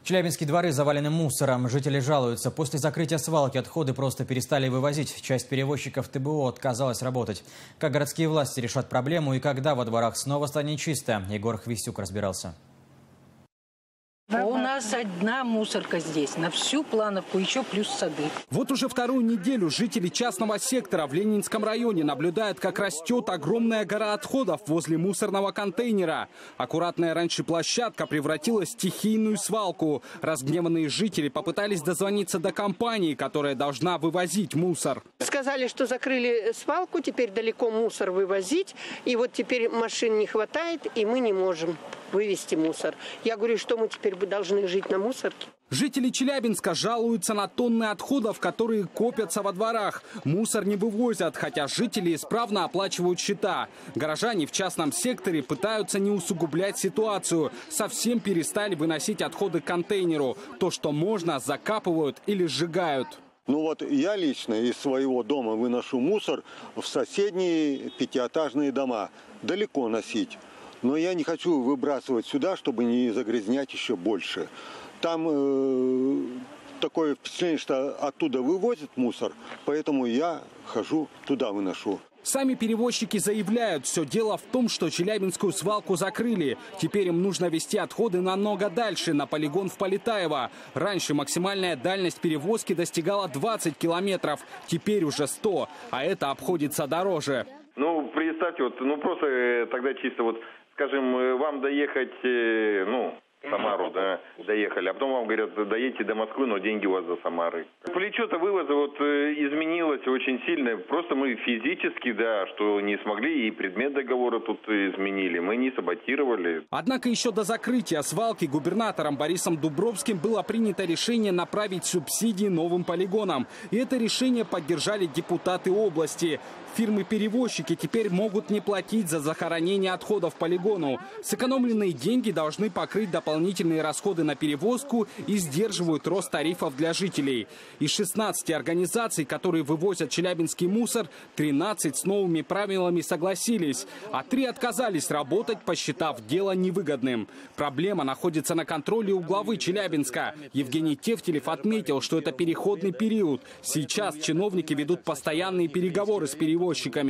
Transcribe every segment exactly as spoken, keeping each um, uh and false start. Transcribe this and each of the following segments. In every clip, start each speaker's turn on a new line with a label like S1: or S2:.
S1: Челябинские дворы завалены мусором. Жители жалуются. После закрытия свалки отходы просто перестали вывозить. Часть перевозчиков ТБО отказалась работать. Как городские власти решат проблему и когда во дворах снова станет чисто? Егор Хвистюк разбирался.
S2: У нас одна мусорка здесь, на всю Плановку, еще плюс сады.
S3: Вот уже вторую неделю жители частного сектора в Ленинском районе наблюдают, как растет огромная гора отходов возле мусорного контейнера. Аккуратная раньше площадка превратилась в стихийную свалку. Разгневанные жители попытались дозвониться до компании, которая должна вывозить мусор.
S4: Сказали, что закрыли свалку, теперь далеко мусор вывозить. И вот теперь машин не хватает, и мы не можем вывести мусор. Я говорю, что мы теперь должны жить на мусорке.
S3: Жители Челябинска жалуются на тонны отходов, которые копятся во дворах. Мусор не вывозят, хотя жители исправно оплачивают счета. Горожане в частном секторе пытаются не усугублять ситуацию. Совсем перестали выносить отходы к контейнеру. То, что можно, закапывают или сжигают.
S5: Ну вот я лично из своего дома выношу мусор в соседние пятиэтажные дома. Далеко носить. Но я не хочу выбрасывать сюда, чтобы не загрязнять еще больше. Там э, такое впечатление, что оттуда вывозят мусор, поэтому я хожу туда, выношу.
S3: Сами перевозчики заявляют, все дело в том, что челябинскую свалку закрыли. Теперь им нужно везти отходы намного дальше, на полигон в Полетаево. Раньше максимальная дальность перевозки достигала двадцать километров, теперь уже сто, а это обходится дороже.
S6: Ну, представьте, вот, ну просто тогда чисто вот, скажем, вам доехать, ну, в Самару, да, доехали, а потом вам говорят, доедете до Москвы, но деньги у вас за Самары. Плечо-то вывоза вот изменилось очень сильно, просто мы физически, да, что не смогли, и предмет договора тут изменили, мы не саботировали.
S3: Однако еще до закрытия свалки губернатором Борисом Дубровским было принято решение направить субсидии новым полигонам. И это решение поддержали депутаты области. Фирмы-перевозчики теперь могут не платить за захоронение отходов полигону. Сэкономленные деньги должны покрыть дополнительные расходы на перевозку и сдерживают рост тарифов для жителей. Из шестнадцати организаций, которые вывозят челябинский мусор, тринадцать с новыми правилами согласились, а три отказались работать, посчитав дело невыгодным. Проблема находится на контроле у главы Челябинска. Евгений Тефтелев отметил, что это переходный период. Сейчас чиновники ведут постоянные переговоры с перевозчиками.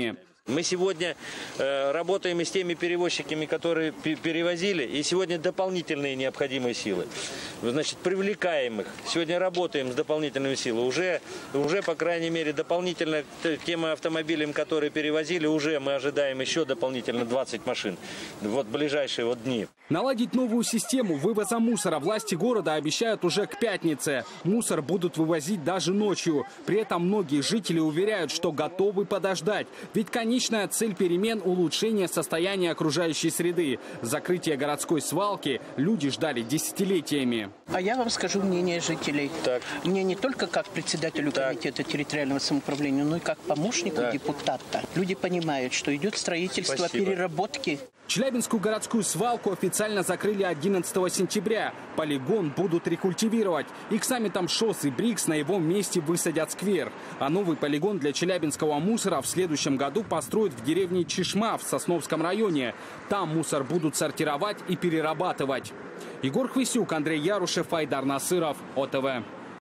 S7: Мы сегодня э, работаем и с теми перевозчиками, которые перевозили, и сегодня дополнительные необходимые силы. Значит, привлекаем их. Сегодня работаем с дополнительными силами. Уже, уже по крайней мере, дополнительно к тем автомобилям, которые перевозили, уже мы ожидаем еще дополнительно двадцать машин. Вот в ближайшие вот дни.
S3: Наладить новую систему вывоза мусора власти города обещают уже к пятнице. Мусор будут вывозить даже ночью. При этом многие жители уверяют, что готовы подождать. Ведь, конечная цель перемен – улучшение состояния окружающей среды. Закрытие городской свалки люди ждали десятилетиями.
S8: А я вам скажу мнение жителей.
S7: Так.
S8: Мне не только как председателю
S7: так.
S8: комитета территориального самоуправления, но и как помощнику
S7: так.
S8: депутата. Люди понимают, что идет строительство,
S7: Спасибо.
S8: переработки.
S3: Челябинскую городскую свалку официально закрыли одиннадцатого сентября. Полигон будут рекультивировать. И к саммитам ШОС и БРИКС на его месте высадят сквер. А новый полигон для челябинского мусора в следующем году построят в деревне Чишма в Сосновском районе. Там мусор будут сортировать и перерабатывать. Егор Хвистюк, Андрей Ярушев, Айдар Насыров, О Т В.